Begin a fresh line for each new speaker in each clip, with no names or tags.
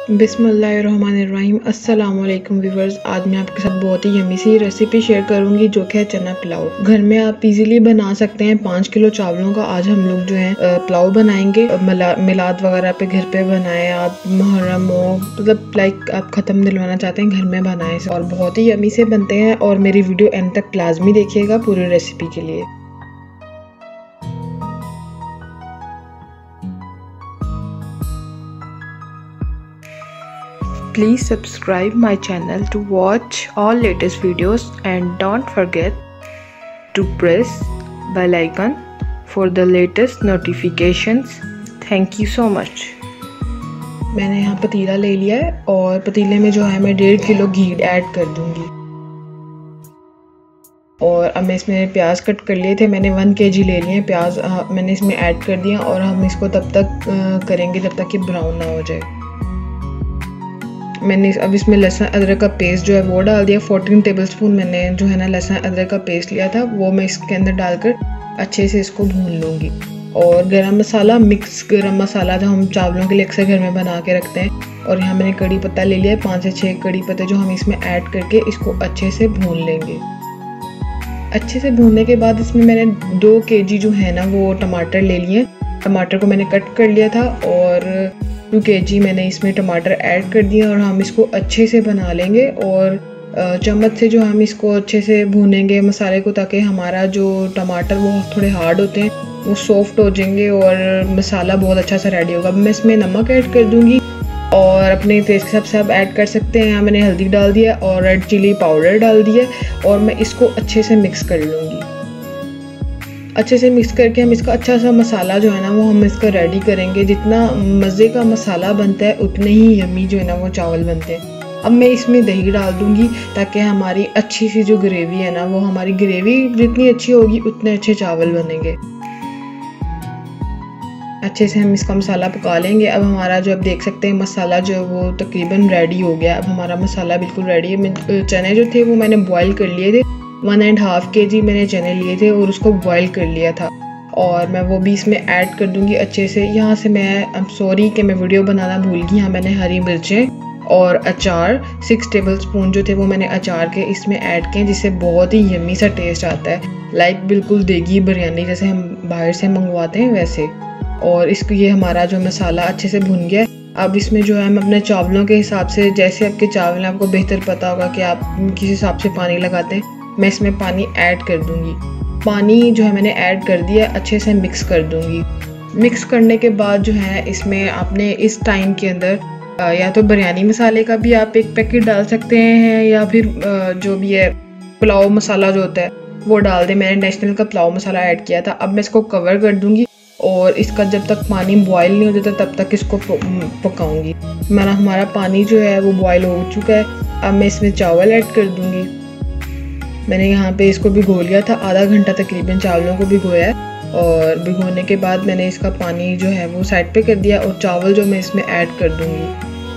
बिस्मिल्लाहिर्रहमानिर्रहीम। अस्सलाम वालेकुम व्यूवर्स। आज मैं आपके साथ बहुत ही यम्मी सी रेसिपी शेयर करूंगी जो कि है चना पुलाव। घर में आप इजीली बना सकते हैं। 5 किलो चावलों का आज हम लोग जो है पुलाव बनाएंगे। मिलाद वगैरह पे घर पे बनाए, आप मुहर्रम हो, मतलब लाइक आप ख़त्म दिलवाना चाहते हैं, घर में बनाए और बहुत ही यम्मी से बनते हैं। और मेरी वीडियो एंड तक लाजमी देखिएगा पूरी रेसिपी के लिए। Please subscribe my channel to watch all latest videos and don't forget to press bell icon for the latest notifications. Thank you so much. मैंने यहाँ पतीला ले लिया है और पतीले में जो है मैं 1.5 किलो घी ऐड कर दूंगी। और अब मैं इसमें प्याज कट कर लिए थे, मैंने 1 kg ले लिए प्याज, मैंने इसमें ऐड कर दिया और हम इसको तब तक करेंगे जब तक कि ब्राउन ना हो जाए। मैंने अब इसमें लहसुन अदरक का पेस्ट जो है वो डाल दिया। 14 टेबलस्पून मैंने जो है ना लहसुन अदरक का पेस्ट लिया था, वो मैं इसके अंदर डालकर अच्छे से इसको भून लूँगी। और गरम मसाला, मिक्स गरम मसाला जो हम चावलों के लिए अक्सर घर में बना के रखते हैं, और यहाँ मैंने कड़ी पत्ता ले लिया है, 5 से 6 कड़ी पत्ते जो हम इसमें ऐड करके इसको अच्छे से भून लेंगे। अच्छे से भूनने के बाद इसमें मैंने 2 kg जो है ना वो टमाटर ले लिए। टमाटर को मैंने कट कर लिया था और 2 kg मैंने इसमें टमाटर ऐड कर दिया और हम इसको अच्छे से बना लेंगे। और चम्मच से जो हम इसको अच्छे से भूनेंगे मसाले को, ताकि हमारा जो टमाटर वो थोड़े हार्ड होते हैं वो सॉफ्ट हो जाएंगे और मसाला बहुत अच्छा सा रेडी होगा। अब मैं इसमें नमक ऐड कर दूंगी और अपने टेस्ट के हिसाब से आप ऐड कर सकते हैं। यहाँ मैंने हल्दी डाल दिया और रेड चिली पाउडर डाल दिया और मैं इसको अच्छे से मिक्स कर लूँगी। अच्छे से मिक्स करके हम इसका अच्छा सा मसाला जो है ना वो हम इसका रेडी करेंगे। जितना मज़े का मसाला बनता है उतने ही यम्मी जो है ना वो चावल बनते हैं। अब मैं इसमें दही डाल दूंगी ताकि हमारी अच्छी सी जो ग्रेवी है ना, वो हमारी ग्रेवी जितनी अच्छी होगी उतने अच्छे चावल बनेंगे। अच्छे से हम इसका मसाला पका लेंगे। अब हमारा जो आप देख सकते हैं मसाला जो है वो तकरीबन रेडी हो गया। अब हमारा मसाला बिल्कुल रेडी है। चने जो थे वो मैंने बॉयल कर लिए थे, 1.5 kg मैंने चने लिए थे और उसको बॉयल कर लिया था और मैं वो भी इसमें ऐड कर दूंगी अच्छे से। यहाँ से मैं सॉरी कि मैं वीडियो बनाना भूल गई। यहाँ मैंने हरी मिर्चें और अचार 6 टेबलस्पून जो थे वो मैंने अचार के इसमें ऐड किए, जिससे बहुत ही यम्मी सा टेस्ट आता है, लाइक बिल्कुल देगी बिरयानी जैसे हम बाहर से मंगवाते हैं वैसे। और इसको ये हमारा जो मसाला अच्छे से भुन गया। अब इसमें जो है हम अपने चावलों के हिसाब से, जैसे आपके चावल हैं आपको बेहतर पता होगा कि आप किस हिसाब से पानी लगाते हैं, मैं इसमें पानी ऐड कर दूंगी। पानी जो है मैंने ऐड कर दिया, अच्छे से मिक्स कर दूंगी। मिक्स करने के बाद जो है इसमें आपने इस टाइम के अंदर या तो बिरयानी मसाले का भी आप 1 पैकेट डाल सकते हैं या फिर जो भी है पुलाव मसाला जो होता है वो डाल दें। मैंने नेशनल का पुलाव मसाला ऐड किया था। अब मैं इसको कवर कर दूंगी और इसका जब तक पानी बॉयल नहीं हो जाता तब तक इसको पकाऊंगी। हमारा पानी जो है वो बॉयल हो चुका है। अब मैं इसमें चावल ऐड कर दूंगी। मैंने यहाँ पे इसको भिगो लिया था, आधा घंटा तकरीबन चावलों को भिगोया है। और भिगोने के बाद मैंने इसका पानी जो है वो साइड पे कर दिया और चावल जो मैं इसमें ऐड कर दूंगी।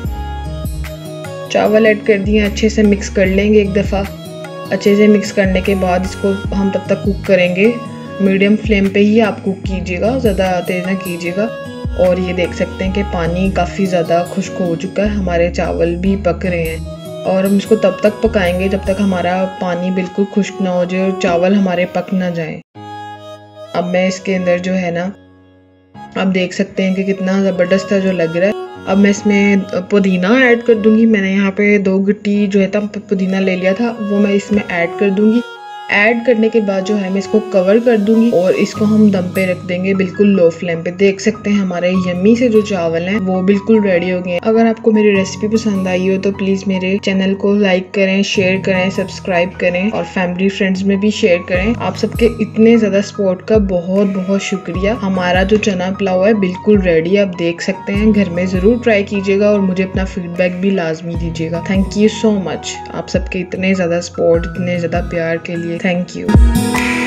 चावल ऐड कर दिए, अच्छे से मिक्स कर लेंगे एक दफ़ा। अच्छे से मिक्स करने के बाद इसको हम तब तक कुक करेंगे। मीडियम फ्लेम पे ही आप कुक कीजिएगा, ज़्यादा तेज़ ना कीजिएगा। और ये देख सकते हैं कि पानी काफ़ी ज़्यादा खुश्क हो चुका है, हमारे चावल भी पक रहे हैं। और हम इसको तब तक पकाएंगे जब तक हमारा पानी बिल्कुल खुश्क ना हो जाए और चावल हमारे पक ना जाए। अब मैं इसके अंदर जो है ना आप देख सकते हैं कि कितना ज़बरदस्त जो लग रहा है। अब मैं इसमें पुदीना ऐड कर दूंगी। मैंने यहाँ पे 2 गट्टी जो है था पुदीना ले लिया था, वो मैं इसमें ऐड कर दूंगी। ऐड करने के बाद जो है मैं इसको कवर कर दूंगी और इसको हम दम पे रख देंगे बिल्कुल लो फ्लेम पे। देख सकते हैं हमारे यम्मी से जो चावल हैं वो बिल्कुल रेडी हो गए हैं। अगर आपको मेरी रेसिपी पसंद आई हो तो प्लीज मेरे चैनल को लाइक करें, शेयर करें, सब्सक्राइब करें और फैमिली फ्रेंड्स में भी शेयर करें। आप सबके इतने ज्यादा सपोर्ट का बहुत बहुत शुक्रिया। हमारा जो चना पुलाव है बिल्कुल रेडी, आप देख सकते हैं। घर में जरूर ट्राई कीजिएगा और मुझे अपना फीडबैक भी लाजमी दीजिएगा। थैंक यू सो मच आप सबके इतने ज्यादा सपोर्ट, इतने ज्यादा प्यार के लिए। Thank you.